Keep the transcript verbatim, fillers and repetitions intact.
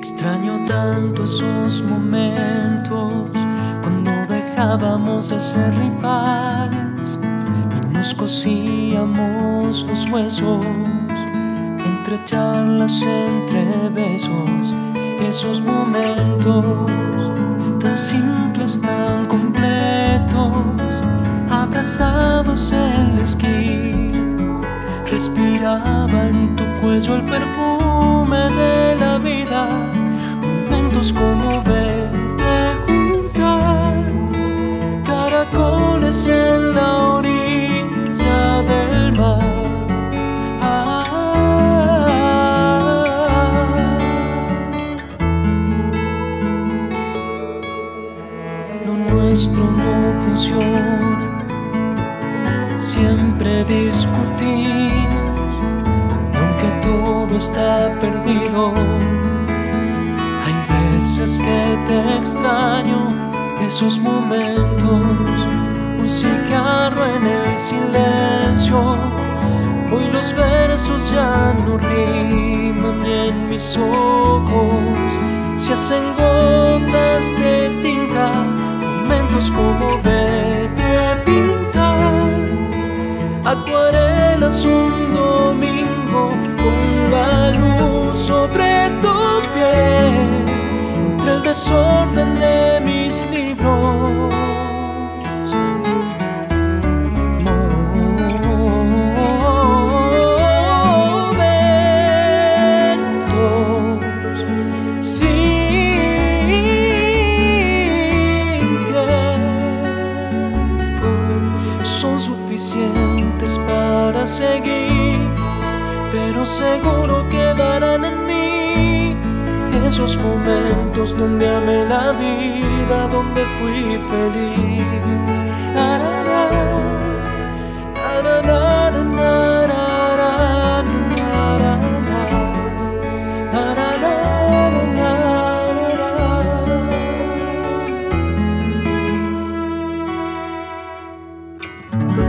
Extraño tanto esos momentos cuando dejábamos de ser rivales y nos cosíamos los huesos entre charlas, entre besos. Esos momentos tan simples, tan completos, abrazados en la esquina. Respiraba en tu cuello el perfume de la vida. Momentos como verte juntar, caracoles en la orilla del mar. Ah, lo nuestro no funciona. Siempre discutimos, aunque todo está perdido. Hay veces que te extraño, esos momentos, un cigarro en el silencio. Hoy los versos ya no riman y en mis ojos se hacen gotas de tinta. Momentos como verte pintar acuarelas un domingo con la luz sobre tu piel, entre el desorden de mis libros. Momentos sin tiempo son suficientes para seguir, pero seguro quedarán en mí esos momentos donde amé la vida, donde fui feliz. Arara, arara, arara, arara, arara.